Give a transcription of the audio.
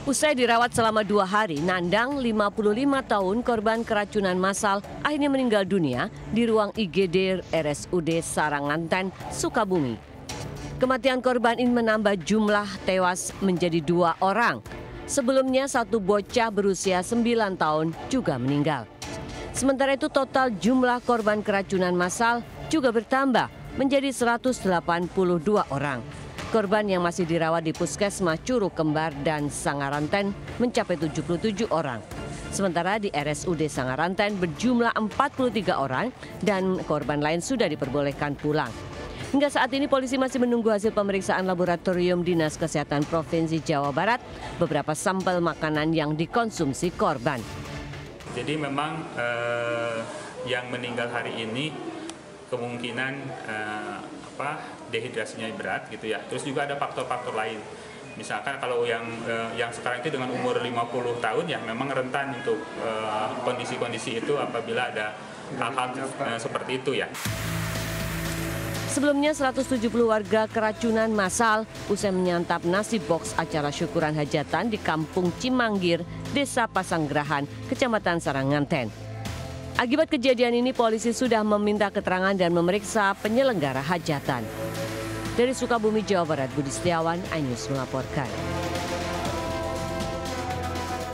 Usai dirawat selama 2 hari, Nandang, 55 tahun, korban keracunan massal, akhirnya meninggal dunia di ruang IGD RSUD Saranganten, Sukabumi. Kematian korban ini menambah jumlah tewas menjadi 2 orang. Sebelumnya, 1 bocah berusia 9 tahun juga meninggal. Sementara itu, total jumlah korban keracunan massal juga bertambah menjadi 182 orang. Korban yang masih dirawat di Puskesmas Curug Kembar dan Sangaranten mencapai 77 orang. Sementara di RSUD Sangaranten berjumlah 43 orang dan korban lain sudah diperbolehkan pulang. Hingga saat ini polisi masih menunggu hasil pemeriksaan laboratorium Dinas Kesehatan Provinsi Jawa Barat beberapa sampel makanan yang dikonsumsi korban. Jadi memang yang meninggal hari ini kemungkinan dehidrasinya berat gitu ya. Terus juga ada faktor-faktor lain. Misalkan kalau yang sekarang itu dengan umur 50 tahun ya memang rentan untuk kondisi-kondisi itu apabila ada hal-hal seperti itu ya. Sebelumnya 170 warga keracunan massal usai menyantap nasi box acara syukuran hajatan di Kampung Cimanggir, Desa Pasanggerahan, Kecamatan Saranganten. Akibat kejadian ini polisi sudah meminta keterangan dan memeriksa penyelenggara hajatan. Dari Sukabumi, Jawa Barat, Budi Setiawan, iNews melaporkan.